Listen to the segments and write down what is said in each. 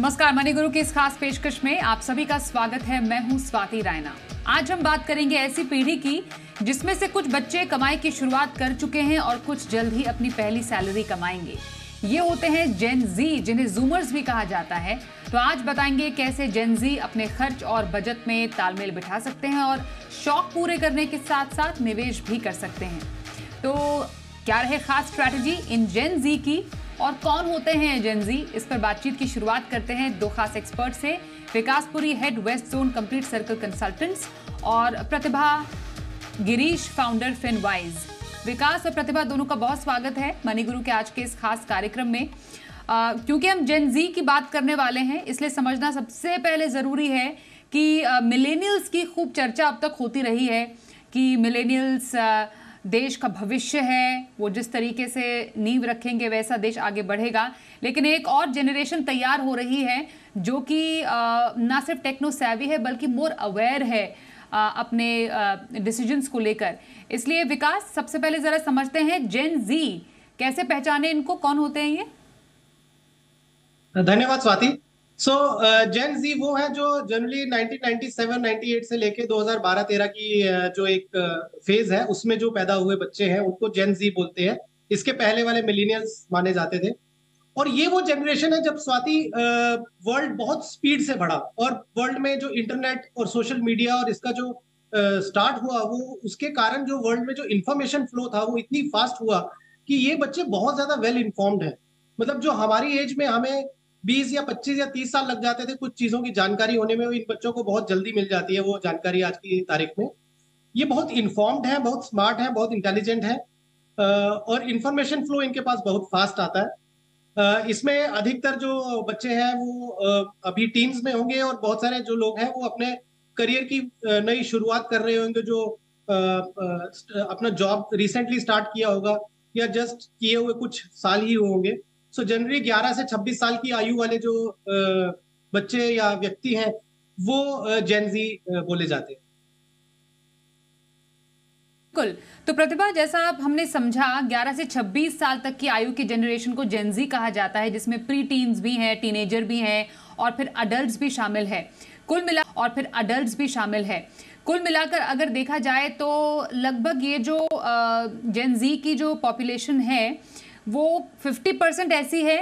नमस्कार, मनी गुरु की इस खास पेशकश में आप सभी का स्वागत है। मैं हूं स्वाति रायना। आज हम बात करेंगे ऐसी पीढ़ी की जिसमें से कुछ बच्चे कमाई की शुरुआत कर चुके हैं और कुछ जल्द ही अपनी पहली सैलरी कमाएंगे। ये होते हैं जेन जी, जिन्हें जूमर्स भी कहा जाता है। तो आज बताएंगे कैसे जेन जी अपने खर्च और बजट में तालमेल बिठा सकते हैं और शौक पूरे करने के साथ साथ निवेश भी कर सकते हैं। तो क्या रहे खास स्ट्रैटेजी इन जेन जी की और कौन होते हैं जेन जी, इस पर बातचीत की शुरुआत करते हैं दो खास एक्सपर्ट से। Vikaspuri, head west zone complete circle consultants, और प्रतिभा गिरीश, फाउंडर फिनवाइज। विकास और प्रतिभा दोनों का बहुत स्वागत है मनी गुरु के आज के इस खास कार्यक्रम में। क्योंकि हम जेन जी की बात करने वाले हैं, इसलिए समझना सबसे पहले ज़रूरी है कि मिलेनियल्स की खूब चर्चा अब तक होती रही है कि मिलेनियल्स देश का भविष्य है, वो जिस तरीके से नींव रखेंगे वैसा देश आगे बढ़ेगा। लेकिन एक और जनरेशन तैयार हो रही है जो कि ना सिर्फ टेक्नो सैवी है बल्कि मोर अवेयर है अपने डिसीजंस को लेकर। इसलिए विकास, सबसे पहले ज़रा समझते हैं जेन जी कैसे पहचाने, इनको कौन होते हैं ये? धन्यवाद स्वाति। जेन जी वो है जो जनरली 1997-98 से लेके 2012-13 की जो एक फेज है उसमें जो पैदा हुए बच्चे हैं उनको जेन जी बोलते हैं। इसके पहले वाले मिलीनियल्स माने जाते थे। और ये वो जनरेशन है जब स्वाति वर्ल्ड बहुत स्पीड से बढ़ा और वर्ल्ड में जो इंटरनेट और सोशल मीडिया और इसका जो स्टार्ट हुआ, वो उसके कारण जो वर्ल्ड में जो इंफॉर्मेशन फ्लो था वो इतनी फास्ट हुआ कि ये बच्चे बहुत ज्यादा वेल इन्फॉर्म्ड है। मतलब जो हमारी एज में हमें 20 या 25 या 30 साल लग जाते थे कुछ चीजों की जानकारी होने में, वो इन बच्चों को बहुत जल्दी मिल जाती है वो जानकारी आज की तारीख में। ये बहुत इन्फॉर्म्ड है, बहुत स्मार्ट है, बहुत इंटेलिजेंट है, और इंफॉर्मेशन फ्लो इनके पास बहुत फास्ट आता है। इसमें अधिकतर जो बच्चे हैं वो अभी टीन्स में होंगे और बहुत सारे जो लोग हैं वो अपने करियर की नई शुरुआत कर रहे होंगे, जो अपना जॉब रिसेंटली स्टार्ट किया होगा या जस्ट किए हुए कुछ साल ही होंगे। सो जनरली 11 से 26 साल की आयु वाले जो बच्चे या व्यक्ति हैं वो जेन जी बोले जाते हैं। बिल्कुल। तो प्रतिभा, जैसा आप हमने समझा 11 से 26 साल तक की आयु की जनरेशन को जेन जी कहा जाता है, जिसमें प्री टीन्स भी हैं, टीनेजर भी हैं और फिर अडल्ट्स भी शामिल है। कुल मिलाकर अगर देखा जाए तो लगभग ये जो जेन जी की जो पॉपुलेशन है वो 50% ऐसी है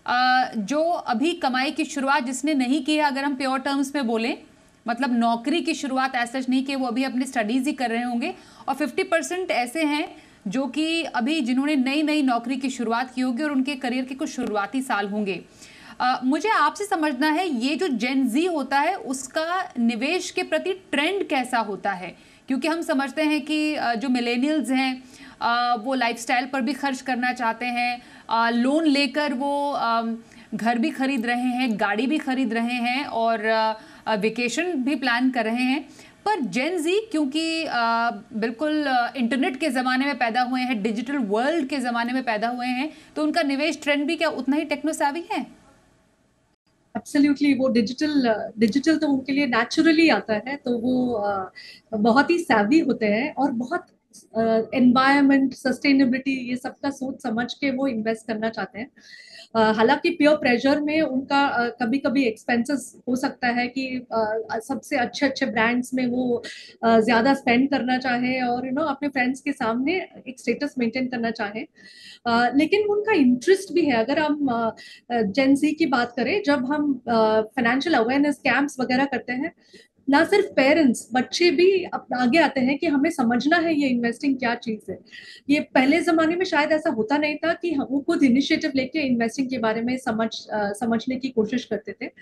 जो अभी कमाई की शुरुआत जिसने नहीं की है, अगर हम प्योर टर्म्स में बोलें, मतलब नौकरी की शुरुआत ऐसा नहीं कि वो अभी अपनी स्टडीज़ ही कर रहे होंगे। और 50% ऐसे हैं जो कि अभी जिन्होंने नई नई नौकरी की शुरुआत की होगी और उनके करियर के कुछ शुरुआती साल होंगे। मुझे आपसे समझना है ये जो जेन जी होता है उसका निवेश के प्रति ट्रेंड कैसा होता है, क्योंकि हम समझते हैं कि जो मिलेनियल्स हैं वो लाइफस्टाइल पर भी खर्च करना चाहते हैं, लोन लेकर वो घर भी खरीद रहे हैं, गाड़ी भी खरीद रहे हैं और वेकेशन भी प्लान कर रहे हैं। पर जेन जी क्योंकि बिल्कुल इंटरनेट के ज़माने में पैदा हुए हैं, डिजिटल वर्ल्ड के ज़माने में पैदा हुए हैं, तो उनका निवेश ट्रेंड भी क्या उतना ही टेक्नो savvy है? एब्सोल्युटली, वो डिजिटल तो उनके लिए नेचुरली आता है, तो वो बहुत ही सैवी होते हैं और बहुत एनवायरनमेंट, सस्टेनेबिलिटी, ये सब का सोच समझ के वो इन्वेस्ट करना चाहते हैं। हालांकि प्योर प्रेशर में उनका कभी कभी एक्सपेंसेस हो सकता है कि सबसे अच्छे अच्छे ब्रांड्स में वो ज्यादा स्पेंड करना चाहे और अपने फ्रेंड्स के सामने एक स्टेटस मेंटेन करना चाहे। लेकिन उनका इंटरेस्ट भी है। अगर हम जेन ज़ी की बात करें, जब हम फाइनेंशियल अवेयरनेस कैंप्स वगैरह करते हैं, ना सिर्फ पेरेंट्स, बच्चे भी आगे आते हैं कि हमें समझना है ये इन्वेस्टिंग क्या चीज है। ये पहले जमाने में शायद ऐसा होता नहीं था कि वो खुद इनिशिएटिव लेके इन्वेस्टिंग के बारे में समझने की कोशिश करते थे।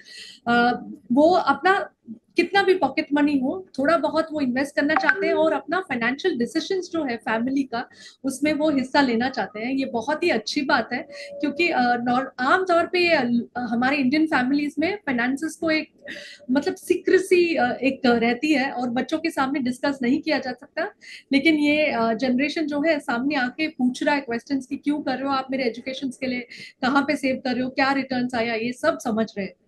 वो अपना कितना भी पॉकेट मनी हो, थोड़ा बहुत वो इन्वेस्ट करना चाहते हैं और अपना फाइनेंशियल डिसीजंस जो है फैमिली का, उसमें वो हिस्सा लेना चाहते हैं। ये बहुत ही अच्छी बात है, क्योंकि आम तौर पे हमारे इंडियन फैमिलीज में फाइनेंसेस को एक मतलब सीक्रेसी एक रहती है और बच्चों के सामने डिस्कस नहीं किया जा सकता। लेकिन ये जनरेशन जो है सामने आके पूछ रहा है क्वेश्चंस कि क्यों कर रहे हो आप मेरे एजुकेशन के लिए, कहाँ पे सेव कर रहे हो, क्या रिटर्न्स आया, ये सब समझ रहे हैं।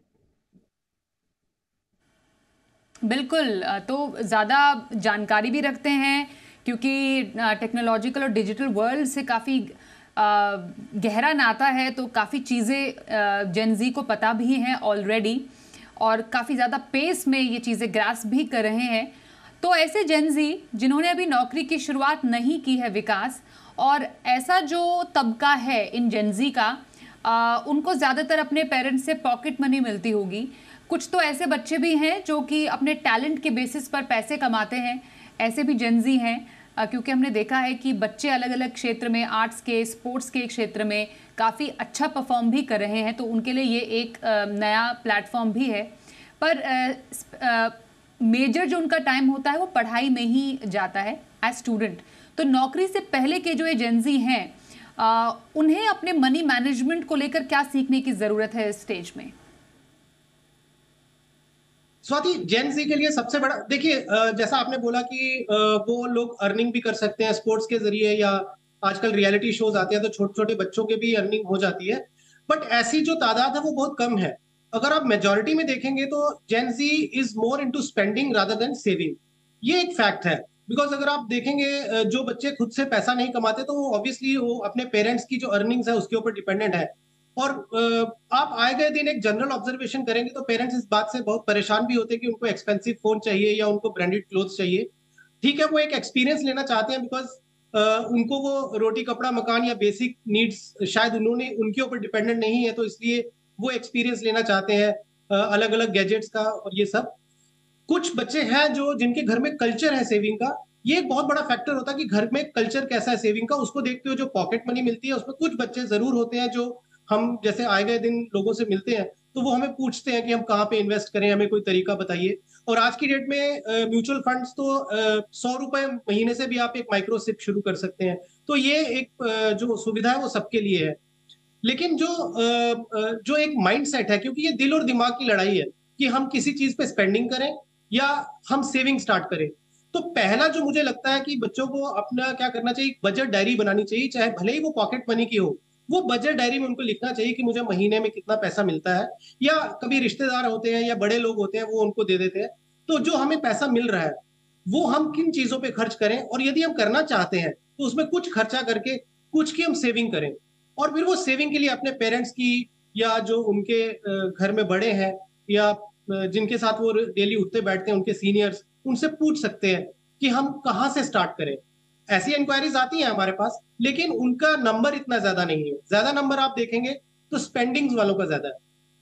बिल्कुल। तो ज़्यादा जानकारी भी रखते हैं क्योंकि टेक्नोलॉजिकल और डिजिटल वर्ल्ड से काफ़ी गहरा नाता है, तो काफ़ी चीज़ें जेन ज़ी को पता भी हैं ऑलरेडी और काफ़ी ज़्यादा पेस में ये चीज़ें ग्रास्प भी कर रहे हैं। तो ऐसे जेन ज़ी जिन्होंने अभी नौकरी की शुरुआत नहीं की है विकास, और ऐसा जो तबका है इन जेन ज़ी का, उनको ज़्यादातर अपने पेरेंट्स से पॉकेट मनी मिलती होगी। कुछ तो ऐसे बच्चे भी हैं जो कि अपने टैलेंट के बेसिस पर पैसे कमाते हैं, ऐसे भी जेन ज़ी हैं। क्योंकि हमने देखा है कि बच्चे अलग अलग क्षेत्र में, आर्ट्स के, स्पोर्ट्स के क्षेत्र में काफ़ी अच्छा परफॉर्म भी कर रहे हैं, तो उनके लिए ये एक नया प्लेटफॉर्म भी है। पर मेजर जो उनका टाइम होता है वो पढ़ाई में ही जाता है एज स्टूडेंट। तो नौकरी से पहले के जो ये जेन ज़ी हैं, उन्हें अपने मनी मैनेजमेंट को लेकर क्या सीखने की ज़रूरत है इस स्टेज में? स्वाति, जेन ज़ी के लिए सबसे बड़ा, देखिए जैसा आपने बोला कि वो लोग अर्निंग भी कर सकते हैं स्पोर्ट्स के जरिए, या आजकल रियलिटी शोज आते हैं तो छोटे छोटे बच्चों के भी अर्निंग हो जाती है, बट ऐसी जो तादाद है वो बहुत कम है। अगर आप मेजोरिटी में देखेंगे तो gen Z is more into spending rather than saving. ये एक फैक्ट है, बिकॉज अगर आप देखेंगे जो बच्चे खुद से पैसा नहीं कमाते तो ऑब्वियसली वो अपने पेरेंट्स की जो अर्निंग्स है उसके ऊपर डिपेंडेंट है। और आप आए गए दिन एक जनरल ऑब्जर्वेशन करेंगे तो पेरेंट्स इस बात से बहुत परेशान भी होते हैं कि उनको एक्सपेंसिव फोन चाहिए या उनको ब्रांडेड क्लोथ्स चाहिए। ठीक है, वो एक एक्सपीरियंस लेना चाहते हैं, बिकॉज उनको वो रोटी कपड़ा मकान या बेसिक नीड्स शायद उन्होंने उनके ऊपर डिपेंडेंट नहीं है, तो इसलिए वो एक्सपीरियंस लेना चाहते हैं अलग अलग गैजेट्स का और ये सब। कुछ बच्चे हैं जो जिनके घर में कल्चर है सेविंग का। ये एक बहुत बड़ा फैक्टर होता है कि घर में कल्चर कैसा है सेविंग का, उसको देखते हुए जो पॉकेट मनी मिलती है उसमें कुछ बच्चे जरूर होते हैं जो हम जैसे आए गए दिन लोगों से मिलते हैं तो वो हमें पूछते हैं कि हम कहाँ पे इन्वेस्ट करें, हमें कोई तरीका बताइए। और आज की डेट में म्यूचुअल फंड्स तो 100 रुपए महीने से भी आप एक माइक्रो सिप शुरू कर सकते हैं। तो ये एक जो सुविधा है वो सबके लिए है। लेकिन जो एक माइंड सेट है, क्योंकि ये दिल और दिमाग की लड़ाई है कि हम किसी चीज पे स्पेंडिंग करें या हम सेविंग स्टार्ट करें। तो पहला जो मुझे लगता है कि बच्चों को अपना क्या करना चाहिए, बजट डायरी बनानी चाहिए, चाहे भले ही वो पॉकेट मनी की हो। वो बजट डायरी में उनको लिखना चाहिए कि मुझे महीने में कितना पैसा मिलता है, या कभी रिश्तेदार होते हैं या बड़े लोग होते हैं वो उनको दे देते हैं। तो जो हमें पैसा मिल रहा है वो हम किन चीजों पे खर्च करें, और यदि हम करना चाहते हैं तो उसमें कुछ खर्चा करके कुछ की हम सेविंग करें। और फिर वो सेविंग के लिए अपने पेरेंट्स की, या जो उनके घर में बड़े हैं, या जिनके साथ वो डेली उठते बैठते हैं उनके सीनियर्स, उनसे पूछ सकते हैं कि हम कहाँ से स्टार्ट करें। ऐसी इंक्वायरीज आती हैं हमारे पास, लेकिन उनका नंबर इतना ज्यादा नहीं है। ज्यादा नंबर आप देखेंगे तो स्पेंडिंग्स वालों का ज्यादा है।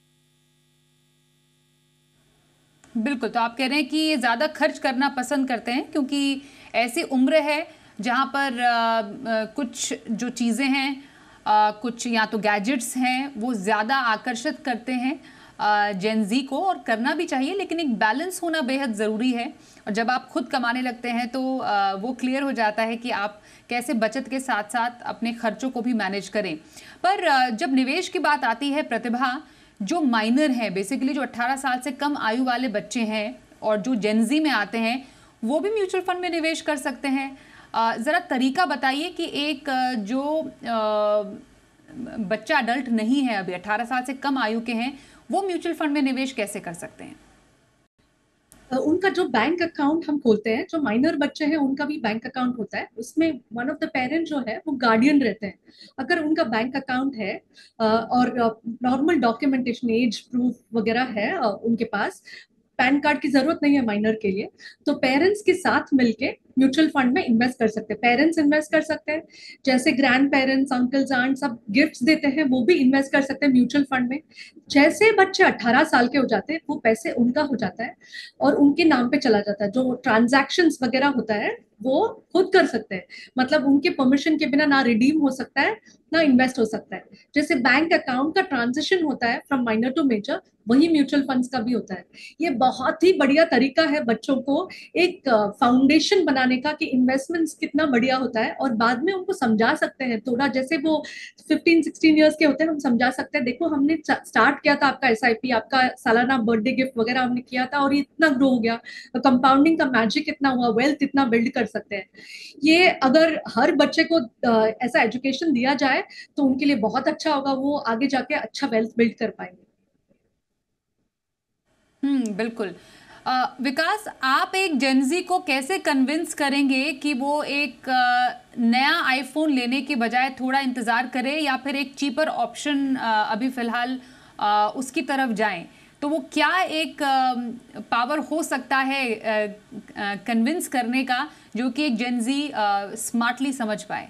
बिल्कुल, तो आप कह रहे हैं कि ये ज़्यादा खर्च करना पसंद करते हैं क्योंकि ऐसी उम्र है जहाँ पर कुछ जो चीज़ें हैं, कुछ या तो गैजेट्स हैं, वो ज़्यादा आकर्षित करते हैं जेन ज़ी को, और करना भी चाहिए, लेकिन एक बैलेंस होना बेहद ज़रूरी है। और जब आप खुद कमाने लगते हैं तो वो क्लियर हो जाता है कि आप कैसे बचत के साथ साथ अपने खर्चों को भी मैनेज करें। पर जब निवेश की बात आती है प्रतिभा, जो माइनर हैं, बेसिकली जो 18 साल से कम आयु वाले बच्चे हैं और जो जेन ज़ी में आते हैं, वो भी म्यूचुअल फंड में निवेश कर सकते हैं। ज़रा तरीका बताइए कि एक जो बच्चा अडल्ट नहीं है, अभी 18 साल से कम आयु के हैं, वो म्यूचुअल फंड में निवेश कैसे कर सकते हैं? उनका जो बैंक अकाउंट हम खोलते हैं, जो माइनर बच्चे हैं उनका भी बैंक अकाउंट होता है, उसमें वन ऑफ द पेरेंट जो है वो गार्डियन रहते हैं। अगर उनका बैंक अकाउंट है और नॉर्मल डॉक्यूमेंटेशन, एज प्रूफ वगैरह है उनके पास, पैन कार्ड की जरूरत नहीं है माइनर के लिए, तो पेरेंट्स के साथ मिलके म्यूचुअल फंड में इन्वेस्ट कर सकते हैं। पेरेंट्स इन्वेस्ट कर सकते हैं, जैसे ग्रैंड पेरेंट्स, अंकल्स, आंट सब गिफ्ट्स देते हैं, वो भी इन्वेस्ट कर सकते हैं म्यूचुअल फंड में। जैसे बच्चे 18 साल के हो जाते हैं वो पैसे उनका हो जाता है और उनके नाम पे चला जाता है। जो ट्रांजैक्शंस वगैरह होता है वो खुद कर सकते हैं, मतलब उनके परमिशन के बिना ना रिडीम हो सकता है ना इन्वेस्ट हो सकता है। जैसे बैंक अकाउंट का ट्रांजिशन होता है फ्रॉम माइनर टू मेजर, वही म्यूचुअल फंड्स का भी होता है। ये बहुत ही बढ़िया तरीका है बच्चों को एक फाउंडेशन बनाने का कि इन्वेस्टमेंट्स कितना बढ़िया होता है, और बाद में उनको समझा सकते हैं थोड़ा, जैसे वो 15-16 ईयर्स के होते हैं, हम समझा सकते हैं देखो हमने स्टार्ट किया था आपका एसआईपी, आपका सालाना बर्थडे गिफ्ट वगैरह हमने किया था और ये इतना ग्रो हो गया, कंपाउंडिंग का मैजिक इतना हुआ, वेल्थ इतना बिल्ड कर सकते हैं। ये अगर हर बच्चे को ऐसा एजुकेशन दिया जाए तो उनके लिए बहुत अच्छा होगा, वो आगे जाके अच्छा वेल्थ बिल्ड कर पाएंगे। बिल्कुल। विकास, आप एक जेनजी को कैसे कन्विंस करेंगे कि वो एक नया आईफोन लेने के बजाय थोड़ा इंतज़ार करे या फिर एक चीपर ऑप्शन अभी फ़िलहाल उसकी तरफ जाएं? तो वो क्या एक पावर हो सकता है कन्विंस करने का, जो कि एक जेनजी स्मार्टली समझ पाए?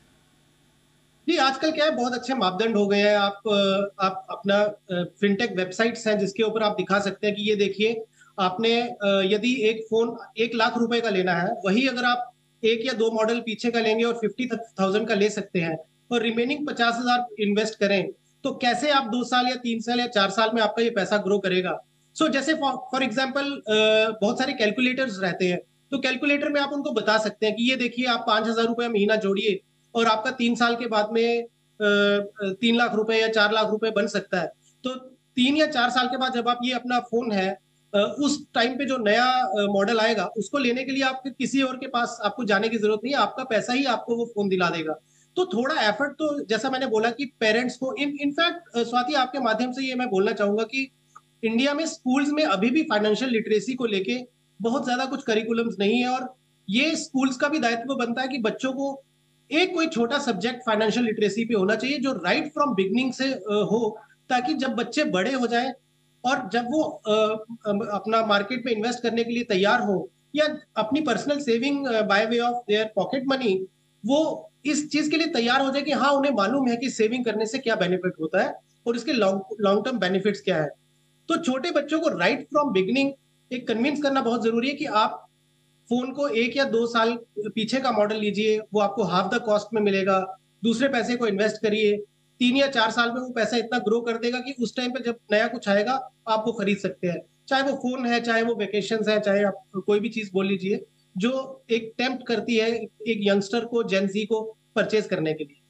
जी, आजकल क्या है, बहुत अच्छे मापदंड हो गए हैं। आप अपना फिनटेक वेबसाइट्स हैं जिसके ऊपर आप दिखा सकते हैं कि ये देखिए, आपने यदि एक फोन 1 लाख रुपए का लेना है, वही अगर आप 1 या 2 मॉडल पीछे का लेंगे और 50,000 का ले सकते हैं और रिमेनिंग 50,000 इन्वेस्ट करें, तो कैसे आप 2 साल या 3 साल या 4 साल में आपका ये पैसा ग्रो करेगा। जैसे फॉर एग्जाम्पल बहुत सारे कैलकुलेटर्स रहते हैं, तो कैलकुलेटर में आप उनको बता सकते हैं कि ये देखिए, आप 5,000 रुपये महीना जोड़िए और आपका 3 साल के बाद में 3 लाख रुपए या 4 लाख रुपए बन सकता है। तो 3 या 4 साल के बाद जब आप ये अपना फोन है, उस टाइम पे जो नया मॉडल आएगा उसको लेने के लिए आपके किसी और के पास आपको जाने की जरूरत नहीं है, आपका पैसा ही आपको वो फोन दिला देगा। तो थोड़ा एफर्ट, तो जैसा मैंने बोला कि पेरेंट्स को इनफैक्ट स्वाति, आपके माध्यम से ये मैं बोलना चाहूंगा कि इंडिया में स्कूल्स में अभी भी फाइनेंशियल लिटरेसी को लेके बहुत ज्यादा कुछ करिकुलम्स नहीं है, और ये स्कूल्स का भी दायित्व बनता है कि बच्चों को एक कोई छोटा सब्जेक्ट फाइनेंशियल लिटरेसी पे होना चाहिए जो राइट फ्रॉम बिगनिंग से हो, ताकि जब बच्चे बड़े हो जाएं और जब वो अपना मार्केट में इन्वेस्ट करने के लिए तैयार हो या अपनी personal saving by way of their pocket money, वो इस चीज के लिए तैयार हो जाए कि हाँ, उन्हें मालूम है कि सेविंग करने से क्या बेनिफिट होता है और इसके लॉन्ग टर्म बेनिफिट्स क्या है। तो छोटे बच्चों को राइट फ्रॉम बिगनिंग एक कन्विंस करना बहुत जरूरी है कि आप फोन को 1 या 2 साल पीछे का मॉडल लीजिए, वो आपको हाफ द कॉस्ट में मिलेगा। दूसरे पैसे को इन्वेस्ट करिए, 3 या 4 साल में वो पैसा इतना ग्रो कर देगा कि उस टाइम पे जब नया कुछ आएगा आप वो खरीद सकते हैं, चाहे वो फोन है, चाहे वो वेकेशन है, चाहे आप कोई भी चीज बोल लीजिए जो एक टेम्प्ट करती है एक यंगस्टर को, जेनजी को परचेज करने के लिए।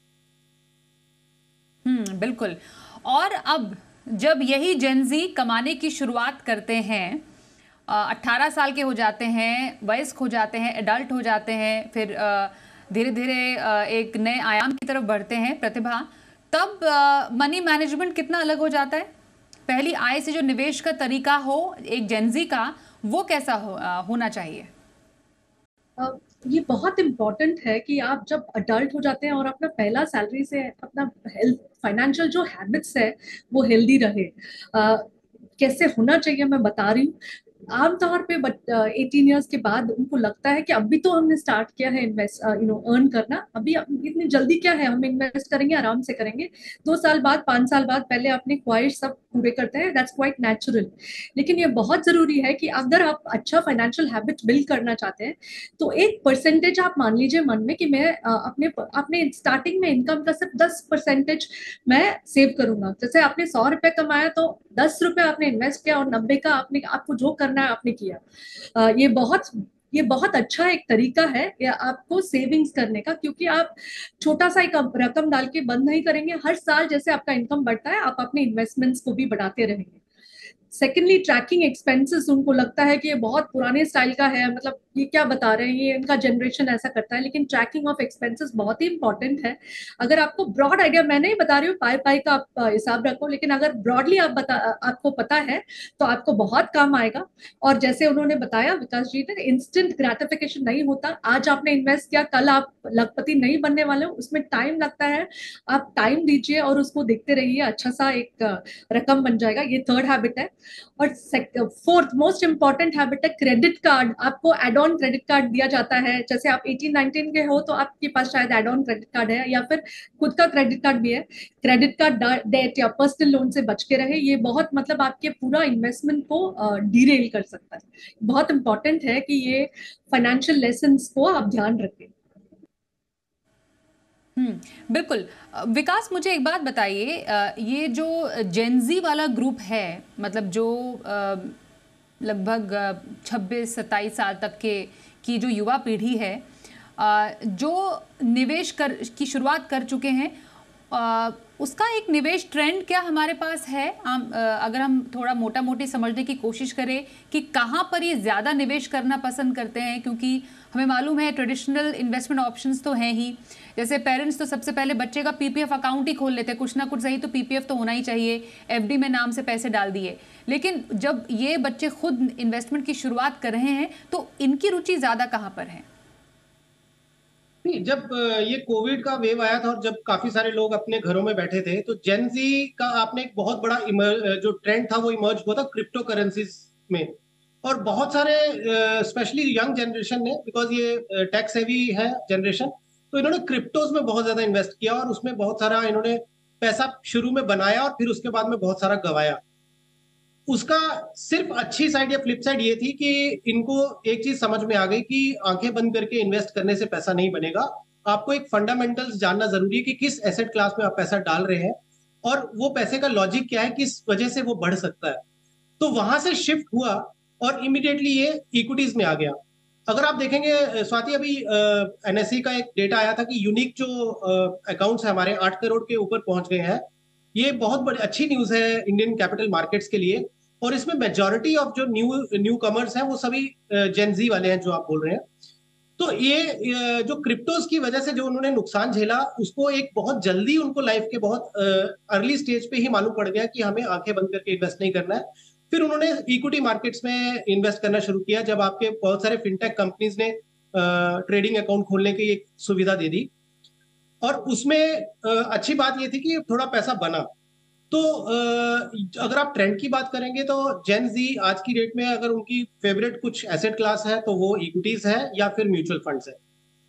बिल्कुल। और अब जब यही जेनजी कमाने की शुरुआत करते हैं, 18 साल के हो जाते हैं, वयस्क हो जाते हैं, एडल्ट हो जाते हैं, फिर धीरे धीरे एक नए आयाम की तरफ बढ़ते हैं, प्रतिभा, तब मनी मैनेजमेंट कितना अलग हो जाता है। पहली आय से जो निवेश का तरीका हो एक जेनजी का, वो कैसा होना चाहिए? ये बहुत इम्पोर्टेंट है कि आप जब अडल्ट हो जाते हैं और अपना पहला सैलरी से अपना हेल्थ फाइनेंशियल जो हैबिट्स है वो हेल्दी रहे। कैसे होना चाहिए मैं बता रही हूँ। आमतौर पे 18 इयर्स के बाद उनको लगता है कि अभी तो हमने स्टार्ट किया है इन्वेस्ट अर्न करना, अभी इतनी जल्दी क्या है, हम इन्वेस्ट करेंगे, आराम से करेंगे, 2 साल बाद 5 साल बाद पहले अपने ख्वाहिश सब पूरे करते हैं। That's quite natural. लेकिन ये बहुत जरूरी है कि अगर आप अच्छा फाइनेंशियल हैबिट बिल्ड करना चाहते हैं तो एक परसेंटेज आप मान लीजिए मन में कि मैं अपने स्टार्टिंग में इनकम का सिर्फ 10% मैं सेव करूंगा। जैसे आपने 100 रुपए कमाया तो 10 रुपए आपने इन्वेस्ट किया और 90 का आपको जो करना है आपने किया। ये बहुत अच्छा एक तरीका है या आपको सेविंग्स करने का, क्योंकि आप छोटा सा एक रकम डाल के बंद नहीं करेंगे। हर साल जैसे आपका इनकम बढ़ता है आप अपने इन्वेस्टमेंट्स को भी बढ़ाते रहेंगे। सेकेंडली, ट्रैकिंग एक्सपेंसेस, उनको लगता है कि ये बहुत पुराने स्टाइल का है, मतलब ये क्या बता रहे हैं, ये इनका जनरेशन ऐसा करता है, लेकिन ट्रैकिंग ऑफ एक्सपेंसेस बहुत ही इंपॉर्टेंट है। अगर आपको ब्रॉड आइडिया, मैं नहीं बता रही हूँ पाई का आप हिसाब रखो, लेकिन अगर ब्रॉडली आपको पता है तो आपको बहुत काम आएगा। और जैसे उन्होंने बताया विकास जी ने, इंस्टेंट ग्रेटिफिकेशन नहीं होता। आज आपने इन्वेस्ट किया, कल आप लखपति नहीं बनने वाले हो, उसमें टाइम लगता है। आप टाइम दीजिए और उसको देखते रहिए, अच्छा सा एक रकम बन जाएगा। ये थर्ड हैबिट है। और फोर्थ मोस्ट इंपॉर्टेंट हैबिट है क्रेडिट कार्ड। आपको एड ऑन क्रेडिट कार्ड दिया जाता है। जैसे आप 18-19 के हो तो आपके पास शायद एड ऑन क्रेडिट कार्ड है या फिर खुद का क्रेडिट कार्ड भी है। क्रेडिट कार्ड डेट या पर्सनल लोन से बच के रहे। ये बहुत मतलब आपके पूरा इन्वेस्टमेंट को डीरेल कर सकता है। बहुत इंपॉर्टेंट है कि ये फाइनेंशियल लेसन्स को आप ध्यान रखें। बिल्कुल। विकास, मुझे एक बात बताइए, ये जो जेनजी वाला ग्रुप है, मतलब जो लगभग 26-27 साल तक की जो युवा पीढ़ी है, जो निवेश की शुरुआत कर चुके हैं, उसका एक निवेश ट्रेंड क्या हमारे पास है? अगर हम थोड़ा मोटा मोटी समझने की कोशिश करें कि कहाँ पर ये ज़्यादा निवेश करना पसंद करते हैं, क्योंकि हमें मालूम है ट्रेडिशनल इन्वेस्टमेंट ऑप्शंस तो हैं ही, जैसे पेरेंट्स तो सबसे पहले बच्चे का पीपीएफ अकाउंट ही खोल लेते हैं, कुछ ना कुछ सही तो पीपीएफ तो होना ही चाहिए, एफडी में नाम से पैसे डाल दिए। लेकिन जब ये बच्चे खुद इन्वेस्टमेंट की शुरुआत कर रहे हैं तो इनकी रुचि ज़्यादा कहाँ पर है? नहीं, जब ये कोविड का वेव आया था और जब काफी सारे लोग अपने घरों में बैठे थे, तो जेनजी का आपने एक बहुत बड़ा जो ट्रेंड था वो इमर्ज हुआ था क्रिप्टो करेंसीज में। और बहुत सारे स्पेशली यंग जनरेशन ने, बिकॉज ये टैक्स हेवी है जनरेशन, तो इन्होंने क्रिप्टोज में बहुत ज्यादा इन्वेस्ट किया और उसमें बहुत सारा इन्होंने पैसा शुरू में बनाया और फिर उसके बाद में बहुत सारा गंवाया। उसका सिर्फ अच्छी साइड या फ्लिप साइड ये थी कि इनको एक चीज समझ में आ गई कि आंखें बंद करके इन्वेस्ट करने से पैसा नहीं बनेगा। आपको एक फंडामेंटल्स जानना जरूरी है कि किस एसेट क्लास में आप पैसा डाल रहे हैं और वो पैसे का लॉजिक क्या है, किस वजह से वो बढ़ सकता है। तो वहां से शिफ्ट हुआ और इमीडिएटली ये इक्विटीज में आ गया। अगर आप देखेंगे स्वाति, अभी एनएसई का एक डेटा आया था कि यूनिक जो अकाउंट्स है हमारे 8 करोड़ के ऊपर पहुंच गए हैं। ये बहुत बड़ी अच्छी न्यूज है इंडियन कैपिटल मार्केट्स के लिए। और इसमें मेजॉरिटी ऑफ जो न्यू कमर्स हैं वो सभी जेनजी वाले हैं जो आप बोल रहे हैं। तो ये जो क्रिप्टोज की वजह से जो उन्होंने नुकसान झेला, उसको एक बहुत जल्दी उनको लाइफ के बहुत अर्ली स्टेज पे ही मालूम पड़ गया कि हमें आंखें बंद करके इन्वेस्ट नहीं करना है। फिर उन्होंने इक्विटी मार्केट्स में इन्वेस्ट करना शुरू किया जब आपके बहुत सारे फिनटेक कंपनीज ने ट्रेडिंग अकाउंट खोलने की एक सुविधा दे दी। और उसमें अच्छी बात ये थी कि थोड़ा पैसा बना। तो अगर आप ट्रेंड की बात करेंगे तो जेन जी आज की डेट में अगर उनकी फेवरेट कुछ एसेट क्लास है तो वो इक्विटीज है या फिर म्यूचुअल फंड्स है।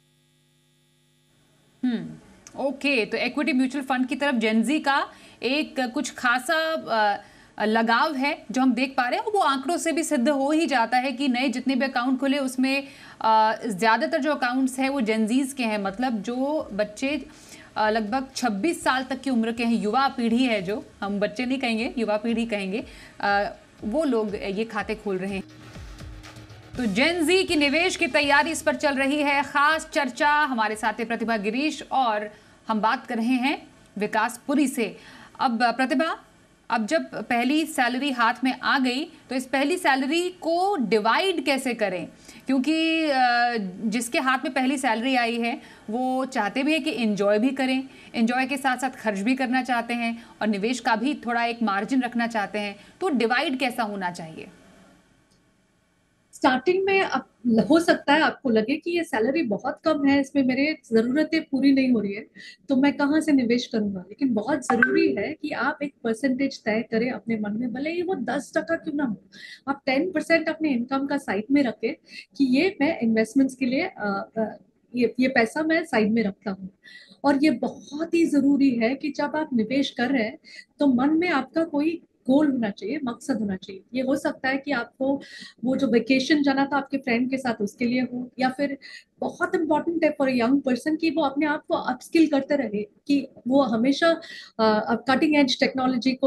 ओके, तो इक्विटी म्यूचुअल फंड की तरफ जेनजी का एक कुछ खासा लगाव है जो हम देख पा रहे हैं। वो आंकड़ों से भी सिद्ध हो ही जाता है कि नए जितने भी अकाउंट खुले उसमें ज़्यादातर जो अकाउंट्स हैं वो जेनजीज के हैं, मतलब जो बच्चे लगभग 26 साल तक की उम्र के हैं, युवा पीढ़ी है, जो हम बच्चे नहीं कहेंगे युवा पीढ़ी कहेंगे, वो लोग ये खाते खोल रहे हैं। तो जेन जी की निवेश की तैयारी इस पर चल रही है खास चर्चा। हमारे साथ है प्रतिभा गिरीश और हम बात कर रहे हैं विकास पुरी से। अब प्रतिभा, अब जब पहली सैलरी हाथ में आ गई तो इस पहली सैलरी को डिवाइड कैसे करें, क्योंकि जिसके हाथ में पहली सैलरी आई है वो चाहते भी हैं कि एंजॉय भी करें, एंजॉय के साथ साथ खर्च भी करना चाहते हैं और निवेश का भी थोड़ा एक मार्जिन रखना चाहते हैं। तो डिवाइड कैसा होना चाहिए? स्टार्टिंग में अब हो सकता है आपको लगे कि ये सैलरी बहुत कम है, इसमें मेरे ज़रूरतें पूरी नहीं हो रही है, तो मैं कहाँ से निवेश करूंगा। लेकिन बहुत ज़रूरी है कि आप एक परसेंटेज तय करें अपने मन में, भले ही वो 10% क्यों ना हो। आप 10% अपने इनकम का साइड में रखें कि ये मैं इन्वेस्टमेंट्स के लिए ये पैसा मैं साइड में रखता हूँ। और ये बहुत ही ज़रूरी है कि जब आप निवेश कर रहे हैं तो मन में आपका कोई गोल होना चाहिए, मकसद होना चाहिए। ये हो सकता है कि आपको वो जो वेकेशन जाना था आपके फ्रेंड के साथ उसके लिए हो, या फिर बहुत इंपॉर्टेंट है फॉर यंग पर्सन कि वो अपने आप को अपस्किल करते रहे, कि वो हमेशा कटिंग एज टेक्नोलॉजी को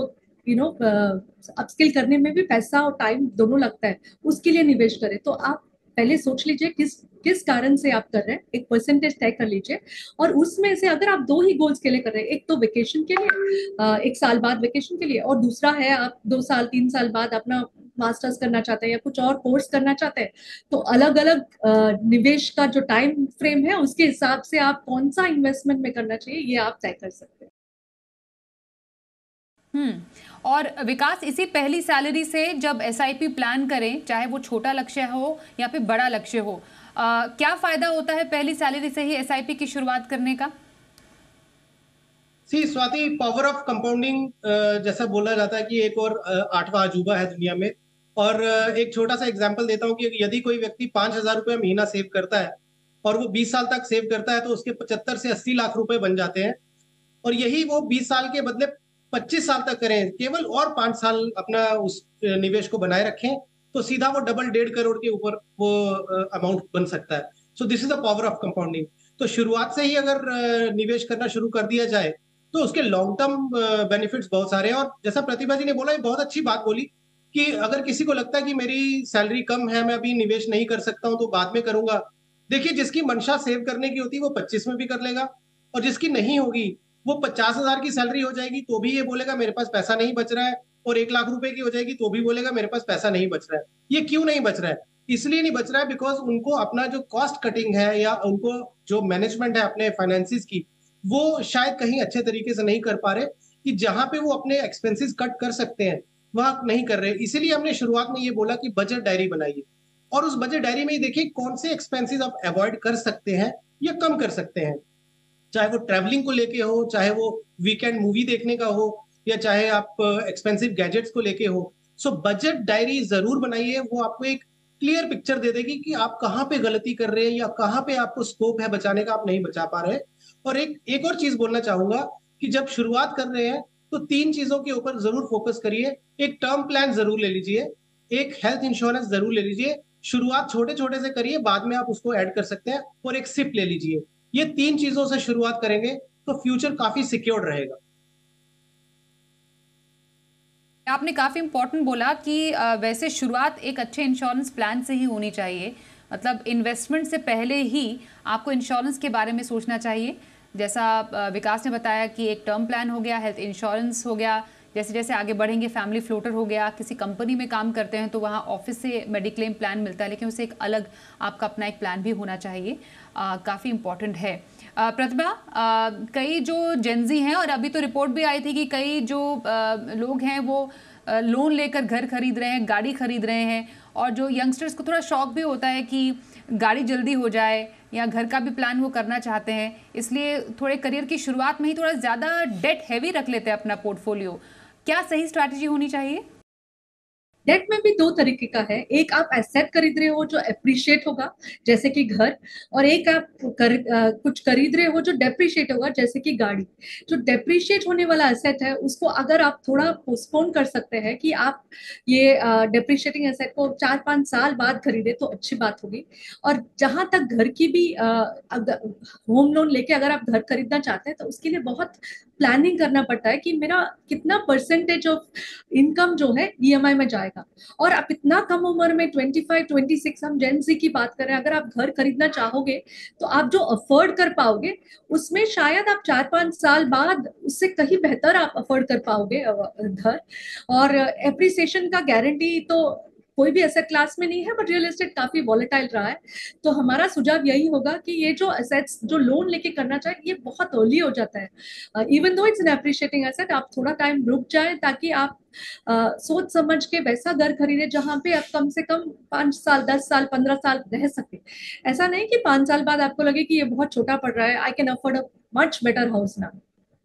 अपस्किल करने में भी पैसा और टाइम दोनों लगता है, उसके लिए निवेश करें। तो आप पहले सोच लीजिए किस कारण से आप कर रहे हैं, एक परसेंटेज तय कर लीजिए। और उसमें से अगर आप 2 ही गोल्स के लिए कर रहे हैं, एक तो वेकेशन के लिए, 1 साल बाद वेकेशन के लिए, और दूसरा है आप 2 साल 3 साल बाद अपना मास्टर्स करना चाहते हैं या कुछ और कोर्स करना चाहते हैं, तो अलग अलग निवेश का जो टाइम फ्रेम है उसके हिसाब से आप कौन सा इन्वेस्टमेंट में करना चाहिए ये आप तय कर सकते हैं। और विकास, इसी पहली सैलरी से जब एसआईपी प्लान करें, चाहे वो छोटा लक्ष्य हो या फिर बड़ा लक्ष्य हो, क्या फायदा होता है पहली सैलरी से ही एसआईपी की शुरुआत करने का? स्वाति, पावर ऑफ कंपाउंडिंग जैसा बोला जाता है कि एक और 8वां अजूबा है दुनिया में। और एक छोटा सा एग्जांपल देता हूँ कि यदि कोई व्यक्ति 5,000 रुपये महीना सेव करता है और वो 20 साल तक सेव करता है तो उसके 75 से 80 लाख रुपए बन जाते हैं। और यही वो 20 साल के बदले 25 साल तक करें केवल, और 5 साल अपना उस निवेश को बनाए रखें, तो सीधा वो डबल 1.5 करोड़ के ऊपर वो अमाउंट बन सकता है। So this is the power of compounding. तो शुरुआत से ही अगर निवेश करना शुरू कर दिया जाए तो उसके लॉन्ग टर्म बेनिफिट्स बहुत सारे हैं। और जैसा प्रतिभा जी ने बोला, ये बहुत अच्छी बात बोली कि अगर किसी को लगता है कि मेरी सैलरी कम है, मैं अभी निवेश नहीं कर सकता हूं तो बाद में करूंगा। देखिए, जिसकी मंशा सेव करने की होती है वो 25 में भी कर लेगा, और जिसकी नहीं होगी वो 50,000 की सैलरी हो जाएगी तो भी ये बोलेगा मेरे पास पैसा नहीं बच रहा है, और 1 लाख रुपए की हो जाएगी तो भी बोलेगा मेरे पास पैसा नहीं बच रहा है। ये क्यों नहीं बच रहा है? इसलिए नहीं बच रहा है बिकॉज उनको अपना जो कॉस्ट कटिंग है या उनको जो मैनेजमेंट है अपने फाइनेंसिस की, वो शायद कहीं अच्छे तरीके से नहीं कर पा रहे, कि जहां पे वो अपने एक्सपेंसेस कट कर सकते हैं वह नहीं कर रहे। इसीलिए हमने शुरुआत में ये बोला कि बजट डायरी बनाइए, और उस बजट डायरी में ही देखिए कौन से एक्सपेंसेस आप अवॉइड कर सकते हैं या कम कर सकते हैं, चाहे वो ट्रैवलिंग को लेके हो, चाहे वो वीकेंड मूवी देखने का हो, या चाहे आप एक्सपेंसिव गैजेट्स को लेके हो। सो बजट डायरी जरूर बनाइए, वो आपको एक क्लियर पिक्चर दे देगी कि आप कहाँ पे गलती कर रहे हैं या कहाँ पे आपको स्कोप है बचाने का, आप नहीं बचा पा रहे। और एक और चीज बोलना चाहूंगा कि जब शुरुआत कर रहे हैं तो 3 चीजों के ऊपर जरूर फोकस करिए। एक टर्म प्लान जरूर ले लीजिए, एक हेल्थ इंश्योरेंस जरूर ले लीजिए। शुरुआत छोटे छोटे से करिए, बाद में आप उसको ऐड कर सकते हैं। और एक सिप ले लीजिए। ये 3 चीजों से शुरुआत करेंगे तो फ्यूचर काफी सिक्योर्ड रहेगा। आपने काफ़ी इम्पोर्टेंट बोला कि वैसे शुरुआत एक अच्छे इंश्योरेंस प्लान से ही होनी चाहिए। मतलब इन्वेस्टमेंट से पहले ही आपको इंश्योरेंस के बारे में सोचना चाहिए। जैसा विकास ने बताया कि एक टर्म प्लान हो गया, हेल्थ इंश्योरेंस हो गया, जैसे जैसे आगे बढ़ेंगे फैमिली फ्लोटर हो गया, किसी कंपनी में काम करते हैं तो वहाँ ऑफिस से मेडिक्लेम प्लान मिलता है, लेकिन उसे एक अलग आपका अपना एक प्लान भी होना चाहिए। काफ़ी इम्पॉर्टेंट है। प्रतिभा, कई जो जेंजी हैं, और अभी तो रिपोर्ट भी आई थी कि कई जो लोग हैं वो लोन लेकर घर खरीद रहे हैं, गाड़ी खरीद रहे हैं, और जो यंगस्टर्स को थोड़ा शौक भी होता है कि गाड़ी जल्दी हो जाए या घर का भी प्लान वो करना चाहते हैं, इसलिए थोड़े करियर की शुरुआत में ही थोड़ा ज़्यादा डेट हैवी रख लेते हैं अपना पोर्टफोलियो। क्या सही स्ट्रैटेजी होनी चाहिए? डेट में भी 2 तरीके का है। एक आप एसेट खरीद रहे हो जो एप्रिशिएट होगा जैसे कि घर, और एक आप कुछ खरीद रहे हो जो डेप्रिशिएट होगा जैसे कि गाड़ी। जो डेप्रिशिएट होने वाला एसेट है उसको अगर आप थोड़ा पोस्टपोन कर सकते हैं कि आप ये डेप्रिशिएटिंग एसेट को 4-5 साल बाद खरीदे तो अच्छी बात होगी। और जहां तक घर की भी होम लोन लेके अगर आप घर खरीदना चाहते हैं तो उसके लिए बहुत प्लानिंग करना पड़ता है कि मेरा कितना परसेंटेज ऑफ इनकम जो है ईएमआई में जाएगा। और आप इतना कम उम्र में 25-26, हम जेन ज़ी की बात करें, अगर आप घर खरीदना चाहोगे तो आप जो अफोर्ड कर पाओगे उसमें शायद आप 4-5 साल बाद उससे कहीं बेहतर आप अफोर्ड कर पाओगे घर। और एप्रिसिएशन का गारंटी तो कोई भी एसेट क्लास में नहीं है, बट रियल एस्टेट काफी वॉलेटाइल रहा है। तो हमारा सुझाव यही होगा कि ये जो एसेट्स जो लोन लेके करना चाहिए ये बहुत अर्ली हो जाता है। Even though it's an appreciating asset, आप थोड़ा टाइम रुक जाए ताकि आप सोच समझ के वैसा घर खरीदे जहां पे आप कम से कम 5 साल 10 साल 15 साल रह सके। ऐसा नहीं कि 5 साल बाद आपको लगे कि ये बहुत छोटा पड़ रहा है, I can afford a much better house now.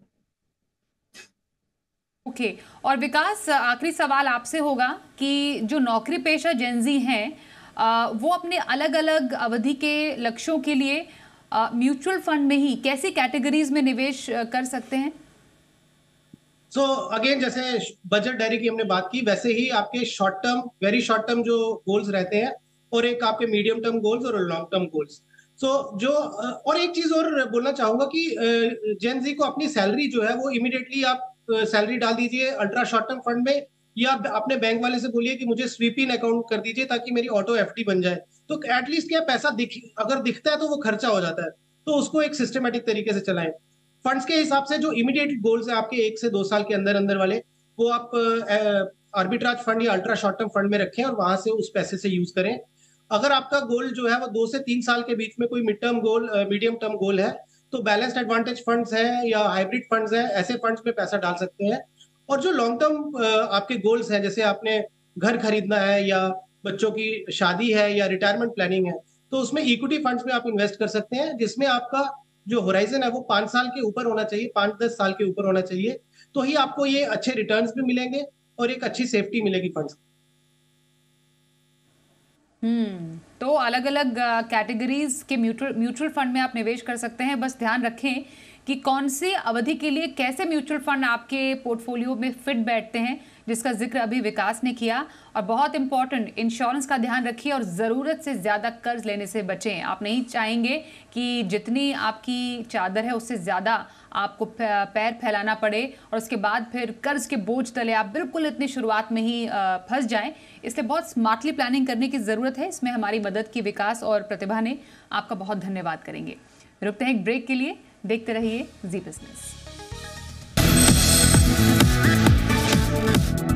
Okay. और विकास, आखिरी सवाल आपसे होगा कि जो नौकरी पेशा जेंजी हैं वो अपने अलग अलग अवधि के लक्ष्यों के लिए म्यूचुअल फंड में ही कैसी कैटेगरीज में निवेश कर सकते हैं? सो अगेन, जैसे बजट डायरी की हमने बात की, वैसे ही आपके short term, very short term जो गोल्स रहते हैं, और एक आपके मीडियम टर्म गोल्स और लॉन्ग टर्म गोल्स। सो जो और एक चीज और बोलना चाहूंगा कि जेन जी को अपनी सैलरी जो है वो इमीडिएटली आप सैलरी डाल दीजिए अल्ट्रा शॉर्ट टर्म फंड में, या अपने बैंक वाले से बोलिए कि मुझे स्वीप इन अकाउंट कर दीजिए ताकि मेरी ऑटो एफडी बन जाए। तो एटलीस्ट क्या पैसा अगर दिखता है तो वो खर्चा हो जाता है, तो उसको एक सिस्टमेटिक तरीके से चलाएं। फंड्स के हिसाब से जो इमीडिएट गोल्स है आपके 1 से 2 साल के अंदर अंदर वाले, वो आप आर्बिट्राज फंड या अल्ट्रा शॉर्ट टर्म फंड में रखें और वहां से उस पैसे से यूज करें। अगर आपका गोल जो है वो 2 से 3 साल के बीच में कोई mid term goal, medium term goal है, तो बैलेंस्ड एडवांटेज फंड्स है या हाइब्रिड फंड्स है, ऐसे फंड्स में पैसा डाल सकते हैं। और जो लॉन्ग टर्म आपके गोल्स हैं, जैसे आपने घर खरीदना है या बच्चों की शादी है या रिटायरमेंट प्लानिंग है, तो उसमें इक्विटी फंड्स में आप इन्वेस्ट कर सकते हैं, जिसमें आपका जो होराइजन है वो 5 साल के ऊपर होना चाहिए, 5-10 साल के ऊपर होना चाहिए। तो ही आपको ये अच्छे रिटर्न्स भी मिलेंगे और एक अच्छी सेफ्टी मिलेगी फंड्स। तो अलग अलग कैटेगरीज के म्यूचुअल फंड में आप निवेश कर सकते हैं। बस ध्यान रखें कि कौन सी अवधि के लिए कैसे म्यूचुअल फंड आपके पोर्टफोलियो में फिट बैठते हैं, जिसका जिक्र अभी विकास ने किया। और बहुत इंपॉर्टेंट, इंश्योरेंस का ध्यान रखिए और ज़रूरत से ज़्यादा कर्ज लेने से बचें। आप नहीं चाहेंगे कि जितनी आपकी चादर है उससे ज़्यादा आपको पैर फैलाना पड़े और उसके बाद फिर कर्ज के बोझ तले आप बिल्कुल इतनी शुरुआत में ही फंस जाएं। इसलिए बहुत स्मार्टली प्लानिंग करने की ज़रूरत है। इसमें हमारी मदद की विकास और प्रतिभा ने। आपका बहुत धन्यवाद करेंगे। रुकते हैं एक ब्रेक के लिए। देखते रहिए जी बिजनेस।